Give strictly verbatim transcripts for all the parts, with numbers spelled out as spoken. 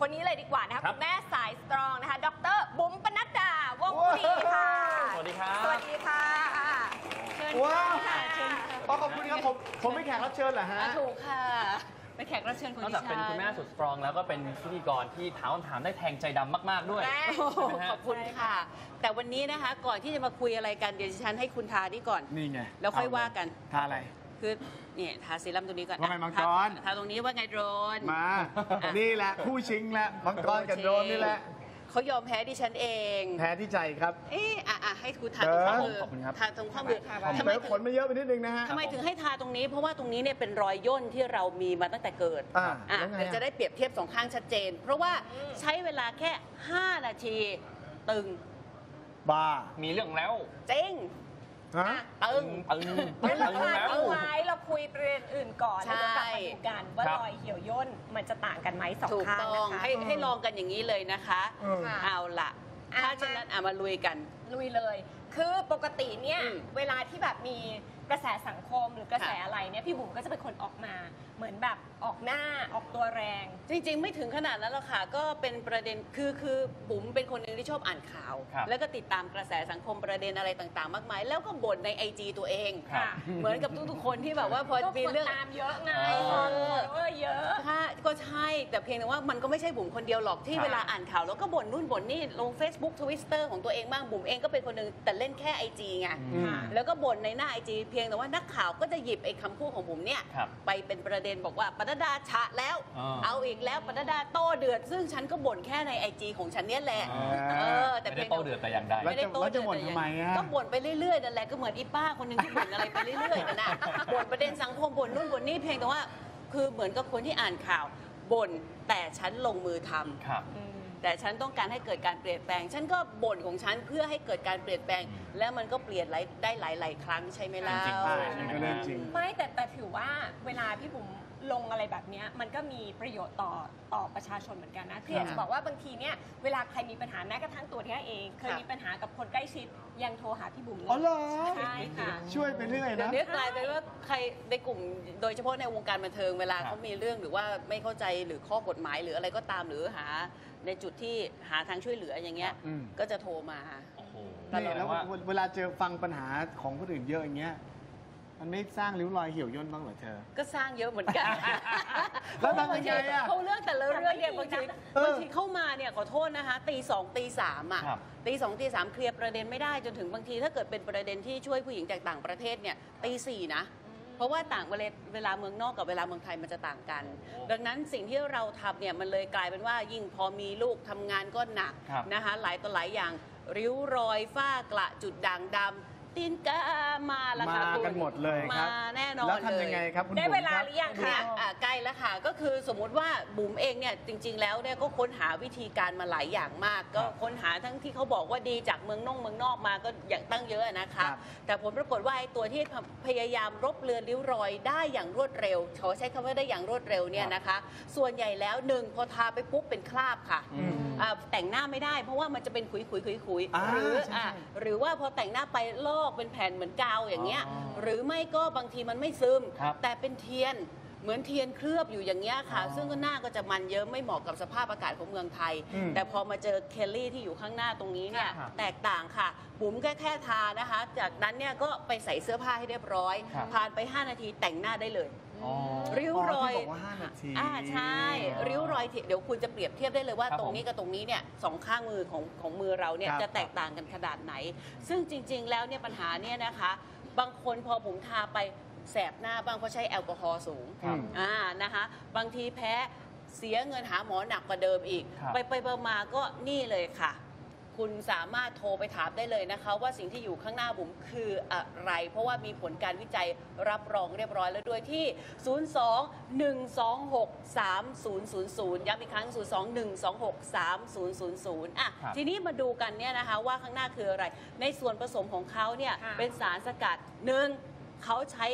คนนี้เลยดีกว่านะคะคุณแม่สายสตรองนะคะดร.บุ๋มปนัดดาวงศ์บุรีค่ะสวัสดีครับสวัสดีค่ะเชิญค่ะเชิญค่ะขอบคุณครับผมผมไม่แขกรับเชิญเหรอฮะถูกค่ะเป็นแขกรับเชิญคนนอกที่จากเป็นคุณแม่สุดสตรองแล้วก็เป็นพิธีกรที่ถามคำถามได้แทงใจดำมากๆด้วยขอบคุณค่ะ แต่วันนี้นะคะก่อนที่จะมาคุยอะไรกันเดี๋ยวฉันให้คุณทานี่ก่อนนี่ไงแล้วค่อยว่ากันทาอะไรคือเนี่ยทาซีรั่มตรงนี้ก่อนว่าไงมังกรทาตรงนี้ว่าไงโดรนมา นี่แหละคู่ชิงแหละมังกรกับโดรนนี่แหละเขายอมแพ้ดิฉันเองแพ้ที่ใจครับเอออ่ะอ่ะให้คุณทาตรงข้อมือทาตรงข้อมือทำไมขนมาเยอะไปนิดนึงนะฮะทำไมถึงให้ทาตรงนี้เพราะว่าตรงนี้เนี่ยเป็นรอยย่นที่เรามีมาตั้งแต่เกิดอ่าอ่ะเดี๋ยวจะได้เปรียบเทียบสองข้างชัดเจน เพราะว่าใช้เวลาแค่ ห้า นาทีตึงบ้ามีเรื่องแล้วจริงฮะตึงตึงไม่ตึเรางแล้วเอาไว้เราคุยประเด็นอื่นก่อนใช่แล้วเดี๋ยวกลับมาดูกันว่ารอยเหี่ยวย่นมันจะต่างกันไหมสองถูกข้างต้องนะคะให้ให้ลองกันอย่างนี้เลยนะคะเออเอาล่ะอ่ะถ้าฉะนั้นอ่ะมาลุยกันลุยเลย คือปกติเนี่ยอืมเวลาที่แบบมีกระแสสังคมหรือกระแสค่ะอะไรเนี่ยพี่บุ๋มก็จะเป็นคนออกมา เหมือนแบบออกหน้าออกตัวแรงจริง ๆ ไม่ถึงขนาดนั้นหรอกค่ะ ก็เป็นประเด็นคือคือบุ๋มเป็นคนหนึ่งที่ชอบอ่านข่าวครับแล้วก็ติดตามกระแสสังคมประเด็นอะไรต่างๆ มากมาย แล้วก็บ่นในไอจีตัวเองครับเหมือนกับทุกๆคนที่แบบว่าพอก็มีคนเรื่องตามเยอะไงเออเออเยอะถ้าก็ใช่แต่เพียงแต่ว่ามันก็ไม่ใช่บุ๋มคนเดียวหรอกที่ครับเวลาอ่านข่าวแล้วก็บ่นนู่นบ่นนี่ลง Facebook Twitter ของตัวเองบ้างบุ๋มเองก็เป็นคนหนึ่งแต่เล่นแค่ไอจีไงอืมแล้วก็บ่นในหน้าไอจีเพียงแต่ว่านักข่าวก็จะหยิบไอ้คำพูดของบุ๋มเนี่ยครับไปเป็นประเด็นบอกว่าปนัดดาฉะแล้วอ่าเอาอีกแล้วปนัดดาโต้เดือด ซึ่งฉันก็บ่นแค่ในไอจีของฉันเนี่ยแหละอ่าเออแต่ไม่เพีได้ยงโตเดือดแต่อย่างใดแล้วไม่ได้โต้แล้วเดืจะอดบ่นแต่อย่าทำไมอะก็บ่นไปเรื่อยๆนั่นแหละก็เหมือนอีป้าคนหนึ่งที่บ่นอะไรไปเรื่อยๆนั่นน่ะบ่นประเด็นสังคมบ่นนู่นบ่นนี่เพียงแต่ว่าคือเหมือนกับคนที่อ่านข่าวบ่นแต่ฉันลงมือทำครับแต่ฉันต้องการให้เกิดการเปลี่ยนแปลง ฉันก็บ่นของฉันเพื่อให้เกิดการเปลี่ยนแปลง แล้วมันก็เปลี่ยนได้หลาย ๆ ครั้งใช่ไหมล่ะจริงๆใช่มันก็เรื่องจริงไม่แต่แต่ถือว่าเวลาพี่บุ๋มลงอะไรแบบเนี้ยมันก็มีประโยชน์ต่อต่อประชาชนเหมือนกันนะคืออยากจะบอกว่าบางทีเนี่ยเวลาใครมีปัญหาแม้กระทั่งตัวที่เอง เคยค่ะมีปัญหากับคนใกล้ชิดยังโทรหาพี่บุ๋มเลอ๋อเหรอใช่ค่ะช่วยไปเรื่อยเดี๋ยนะวนี้กลายเป็นว่าใครในกลุ่มโดยเฉพาะในวงการบันเทิงเวลาครับเขามีเรื่องหรือว่าไม่เข้าใจหรือข้อกฎหมายหรืออะไรก็ตามหรือหาในจุดที่หาทางช่วยเหลืออย่างเงี้ยอืมก็จะโทรมาโอ้โหนี่แล้วเวลาเจอฟังปัญหาของคนอื่นเยอะอย่างเงี้ยมันไม่สร้างริ้วรอยเหี่ยวย่นบ้างเหรอเธอก็สร้างเยอะเหมือนกันแล้วทำยังไงอะเขาเรื่องแต่ละเรื่องเนี่ยบางทีเออบางทีเข้ามาเนี่ยขอโทษนะคะตีสองตีสามอ่ะครับตีสองตีสามเคลียร์ประเด็นไม่ได้จนถึงบางทีถ้าเกิดเป็นประเด็นที่ช่วยผู้หญิงจากต่างประเทศเนี่ยตีสี่นะ เพราะว่าต่างเวลาเวลาเมืองนอกกับเวลาเมืองไทยมันจะต่างกัน ดังนั้นสิ่งที่เราทำเนี่ยมันเลยกลายเป็นว่ายิ่งพอมีลูกทำงานก็หนักครับนะคะหลายต่อหลายอย่างริ้วรอยฝ้ากระจุดด่างดำตีนกามาละค่ะมาคุณกันหมดเลยครับมาแน่นอนแล้วเลยทำยังไงครับคุณได้บุ๋มเวลาครับหรือยังเนี่คะยอ่ะใกล้แล้วค่ะ ก็คือสมมุติว่าบุ๋มเองเนี่ยจริง ๆ แล้วเนี่ยก็ค้นหาวิธีการมาหลายอย่างมาก ก็ค้นหาทั้งที่เขาบอกว่าดีจากเมืองนอกเมืองนอกมาก็อย่างตั้งเยอะนะคะครับแต่ผลปรากฏว่าไอ้ตัวที่พยายามรบเลือนริ้วรอยได้อย่างรวดเร็วขอใช้คำว่าได้อย่างรวดเร็วเนี่ยนะคะ ส่วนใหญ่แล้วหนึ่งพอทาไปปุ๊บเป็นคราบค่ะอืมอ่าแต่งหน้าไม่ได้เพราะว่ามันจะเป็นขุยขุยขุยขุยๆอ่าหรือใช่อ่ะใช่หรือว่าพอแต่งหน้าไปลอกเป็นแผ่นเหมือนกาวอย่างเงี้ยอ๋อหรือไม่ก็บางทีมันไม่ซึมครับแต่เป็นเทียนเหมือนเทียนเคลือบอยู่อย่างเงี้ยค่ะอ๋อซึ่งก็หน้าก็จะมันเยอะไม่เหมาะกับสภาพอากาศของเมืองไทยอืมแต่พอมาเจอเคลลี่ที่อยู่ข้างหน้าตรงนี้เนี่ยครับแตกต่างค่ะบุ๋มแค่แค่ทานะคะ จากนั้นเนี่ยก็ไปใส่เสื้อผ้าให้เรียบร้อยครับผ่านไปห้านาทีแต่งหน้าได้เลยอ๋อริ้วรอยที่บอกว่าห้านาทีอ่าใช่ ริ้วรอยที่เดี๋ยวคุณจะเปรียบเทียบได้เลยว่าครับตรงนี้กับตรงนี้เนี่ยสองข้างมือของของมือเราเนี่ยครับจะแตกต่างกันขนาดไหน ซึ่งจริง ๆ แล้วเนี่ยปัญหาเนี่ยนะคะ บางคนพอผมทาไปแสบหน้าบ้างเพราะใช้แอลกอฮอล์สูงครับอ่านะคะ บางทีแพ้เสียเงินหาหมอหนักกว่าเดิมอีกครับไปไปๆมาๆก็นี่เลยค่ะ คุณสามารถโทรไปถามได้เลยนะคะ ว่าสิ่งที่อยู่ข้างหน้าบุ๋มคืออะไร เพราะว่ามีผลการวิจัยรับรองเรียบร้อยแล้วด้วยที่ ศูนย์ สอง หนึ่ง สอง หก สาม ศูนย์ ศูนย์ ศูนย์ ย้ำอีกครั้ง ศูนย์ สอง หนึ่ง สอง หก สาม ศูนย์ ศูนย์ ศูนย์ อ่ะครับทีนี้มาดูกันเนี่ยนะคะว่าข้างหน้าคืออะไร ในส่วนผสมของเขาเนี่ยค่ะเป็นสารสกัดหนึ่งเขาใช้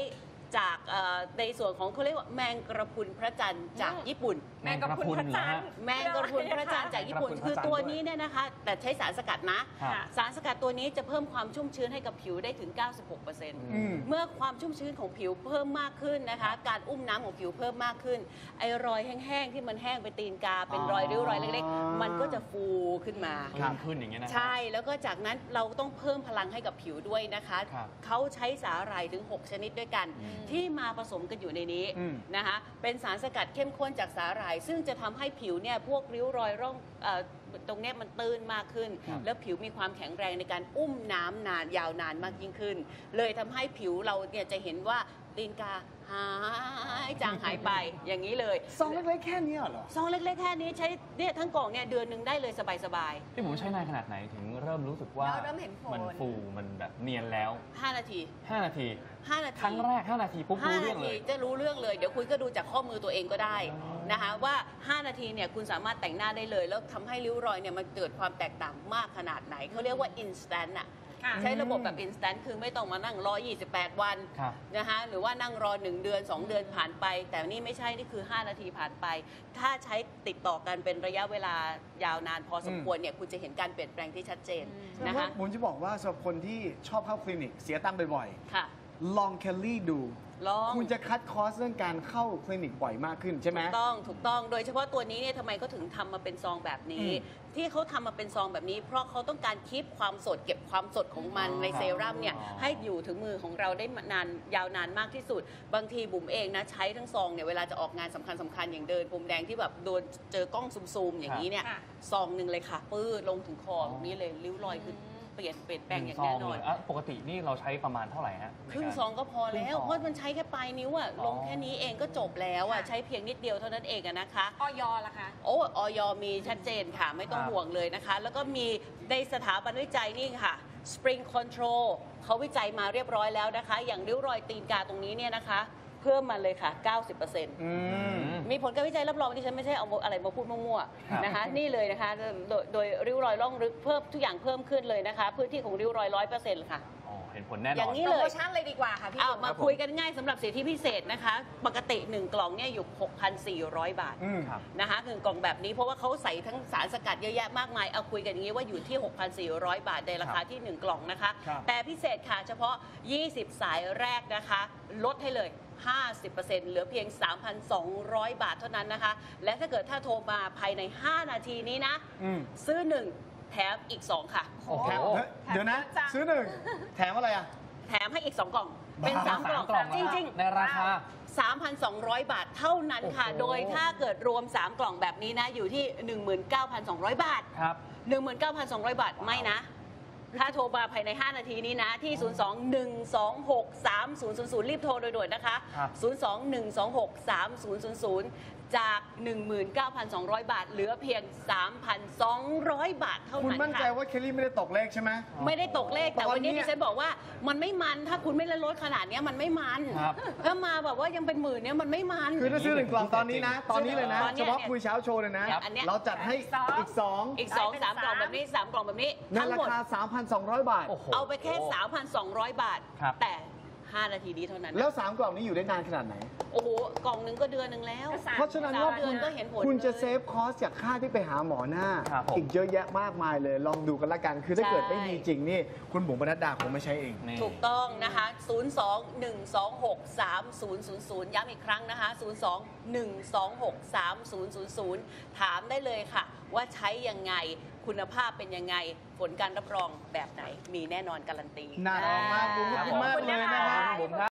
จากเอ่อในส่วนของเขาเรียกว่าแมงกระพรุนพระจันทร์จากญี่ปุ่นแมงกะพรุนพระจันทร์แมงกระพรุนพระจันทร์จากญี่ปุ่นแมงกะพรุนพคือระจันทร์ตัวด้วยนี้เนี่ยนะคะ แต่ใช้สารสกัดนะครับค่ะสารสกัดตัวนี้จะเพิ่มความชุ่มชื้นให้กับผิวได้ถึง เก้าสิบหกเปอร์เซ็นต์อืมเมื่อความชุ่มชื้นของผิวเพิ่มมากขึ้นนะคะ การอุ้มน้ำของผิวเพิ่มมากขึ้น ไอ้รอยแห้งๆที่มันแห้งไปตีนกา เป็นรอยริ้วรอยเล็กๆ มันก็จะฟูขึ้นมาเพิ่มขึ้นอย่างเงี้ยนะใช่ แล้วก็จากนั้นเราต้องเพิ่มพลังให้กับผิวด้วยนะคะครับเขาใช้สาหร่ายถึง หก ชนิดด้วยกัน ที่มาผสมกันอยู่ในนี้อืมนะคะ เป็นสารสกัดเข้มข้นจากสาหร่าย ซึ่งจะทำให้ผิวเนี่ยพวกริ้วรอยร่องเอ่อตรงเนี้ยมันตื้นมากขึ้นครับแล้วผิวมีความแข็งแรงในการอุ้มน้ำนานยาวนานมากยิ่งขึ้น เลยทำให้ผิวเราเนี่ยจะเห็นว่าตีนกาหายจางหายไปอย่างนี้เลยซองเล็กๆแค่เนี้ยเหรอซองเล็กๆแค่นี้ใช้เนี่ยทั้งกล่องเนี่ยเดือนหนึ่งได้เลยสบายที่ผมใช้นานขนาดไหนถึงเริ่มรู้สึกว่าเราเริ่มเห็นผลมันฟูมันแบบเนียนแล้วๆ ห้า นาทีห้า นาทีห้า นาทีครั้งแรก ห้า นาทีปุ๊บห้ารู้เรื่นาองเลทียจะรู้เรื่องเลย เดี๋ยวคุณก็ดูจากข้อมือตัวเองก็ได้นะคะว่า ห้า นาทีเนี่ยคุณสามารถแต่งหน้าได้เลย แล้วทำให้ริ้วรอยเนี่ยมันเกิดความแตกต่างมากขนาดไหนเขาเรียกว่า instant อะค่ะใช้ระบบแบบ instant คือไม่ต้องมานั่งรอ ยี่สิบแปด วันครับนะคะหรือว่านั่งรอ หนึ่ง เดือน สอง เดือนผ่านไป แต่นี่ไม่ใช่ นี่คือ ห้า นาทีผ่านไป ถ้าใช้ติดต่อกันเป็นระยะเวลายาวนานพอสมควรเนี่ยคุณจะเห็นการเปลี่ยนแปลงที่ชัดเจนนะนะคะ คะผมจะบอกว่าสำหรับคนที่ชอบเข้าคลินิกเสียตังค์บ่อยค่ะๆ ลองแคลรี่ดูลองคุณจะคัดคอสเรื่องการเข้าคลินิกบ่อยมากขึ้นใช่ไหมถูกต้องถูกต้องโดยเฉพาะตัวนี้เนี่ยทำไมเขาถึงทำมาเป็นซองแบบนี้อืมที่เขาทำมาเป็นซองแบบนี้ เพราะเขาต้องการคีปความสดเก็บความสดของมันอ๋อในเซรั่มเนี่ยอ๋อให้อยู่ถึงมือของเราได้นานยาวนานมากที่สุด บางทีบุ๋มเองนะใช้ทั้งซองเนี่ยเวลาจะออกงานสำคัญสำคัญอย่างเดินผมแดงที่แบบโดนเจอกล้องซูมๆอย่างนี้เนี่ยค่ะซองหนึ่งเลยค่ะปื้ดลงถึงคอตรงนี้เลยริ้วรอยคือเปลี่ยนเปลี่ยนแปลงอย่างซแน่องนอเลนยอ่ะปกตินี่เราใช้ประมาณเท่าไหร่ฮะครึ่งซองก็พอแล้วครึ่งซองเพราะมันใช้แค่ปลายนิ้วอะลงอ๋อแค่นี้เองก็จบแล้วอะค่ะใช้เพียงนิดเดียวเท่านั้นเองอะนะคะออยล่ะคะโอ้ออยมีชัดเจนค่ะ ไม่ต้องครับห่วงเลยนะคะ แล้วก็มีในสถาบันวิจัยนี่ค่ะ Spring Control เขาวิจัยมาเรียบร้อยแล้วนะคะ อย่างริ้วรอยตีนกาตรงนี้เนี่ยนะคะ เพิ่มมาเลยค่ะ เก้าสิบเปอร์เซ็นต์อืมมีผลการวิจัยรับรองที่ฉันไม่ใช่เอาอะไรมาพูดมั่วครับๆนะคะ นี่เลยนะคะโดยโดยริ้วรอยร่องลึกเพิ่มทุกอย่างเพิ่มขึ้นเลยนะคะ พื้นที่ของริ้วรอยร้อยเปอร์เซ็นต์ค่ะอ๋อเห็นผลแน่นอนอย่างนี้โปรโมชั่นเลยดีกว่าค่ะพี่เอาบุ๋มมาครับผมคุยกันง่ายสำหรับสิทธิพิเศษนะคะ ปกติ หนึ่ง กล่องเนี่ยอยู่ หกพันสี่ร้อย บาทอืมครับนะคะหนึ่งกล่องแบบนี้เพราะว่าเขาใส่ทั้งสารสกัดเยอะแยะมากมาย เอาคุยกันอย่างนี้ว่าอยู่ที่ หกพันสี่ร้อย บาทในราคาที่ หนึ่ง กล่องนะคะครับแต่พิเศษค่ะเฉพาะ ยี่สิบ สายแรกนะคะ ลดให้เลย ห้าสิบเปอร์เซ็นต์ เหลือเพียง สามพันสองร้อย บาทเท่านั้นนะคะ และถ้าเกิดถ้าโทรมาภายใน ห้า นาทีนี้นะอืมซื้อ หนึ่ง แถมอีก สอง ค่ะโอ้โหแถมเฮ้ยเดี๋ยวนะ ซื้อหนึ่งแถมอะไรอ่ะแถมให้อีก สอง กล่อง เป็นบ้าสาม กล่องสามกล่องจริงในราคาสามพันสองร้อย บาทเท่านั้นค่ะโอ้โหโดยถ้าเกิดรวม สาม กล่องแบบนี้นะ อยู่ที่ หนึ่งหมื่นเก้าพันสองร้อย บาทครับหนึ่งหมื่นเก้าพันสองร้อย บาท ไม่นะ ถ้าโทรมาภายใน ห้า นาทีนี้นะ ที่ ศูนย์ สอง หนึ่ง สอง หก สาม ศูนย์ ศูนย์ ศูนย์ รีบโทรโดยด่วนนะคะครับศูนย์ สอง หนึ่ง สอง หก สาม ศูนย์ ศูนย์ ศูนย์ จาก หนึ่งหมื่นเก้าพันสองร้อย บาท เหลือเพียง สามพันสองร้อย บาทเท่าคุณนั้นมั่นใจค่ะว่าเคลลี่ไม่ได้ตกเลขใช่ไหมไม่ได้ตกเลข แต่ตอนวันนี้เนี้ยดิฉันบอกว่ามันไม่มัน ถ้าคุณไม่ลดขนาดเนี้ยมันไม่มันครับถ้ามาแบบว่ายังเป็นหมื่นเนี้ยมันไม่มันคือถ้าซื้อหนึ่งกล่องตอนนี้นะ ตอนนี้เลยนะตอนเนี้เฉยพาะคุยเช้าโชว์เลยนะครับอันเนี้ยเราจัดให้อีกสองอีกสองได้เป็นสามกล่องสามแบบนี้สามกล่องแบบนี้ในทั้งราหมดคา สามพันสองร้อย บาทโอ้โหเอาไปแค่ สามพันสองร้อย บาทครับแต่ ห้า นาทีนี้เท่านั้นแล้ว สาม กล่องนี้อยู่ได้นานขนาดไหนโอ้โห กล่องหนึงก็เดือนหนึ่งแล้วสามเพราะฉะนั้นว่าเดืคุอณนก็เห็นผลคุณจะเลยเซฟคอสจากค่าที่ไปหาหมอหน้าครับผมอีกเยอะแยะมากมายเลย ลองดูกันละกัน คือถ้าเกิดใช่ไม่มีจริงนี่ คุณบุ๋มปนัดดาคงไม่ใช้เองนี่ถูกต้องนะคะ ศูนย์ สอง หนึ่ง สอง หก สาม ศูนย์ ศูนย์ ศูนย์ ย้ำอีกครั้งนะคะ ศูนย์ สอง หนึ่ง สอง หก สาม ศูนย์ ศูนย์ ศูนย์ ถามได้เลยค่ะ ว่าใช้ยังไง คุณภาพเป็นยังไง ผลการรับรองแบบไหน มีแน่นอนการันตีน่ารักมากบุ๋มขอบคุณมากเลยนะขอบคุณนะคะครับบุ๋มครับ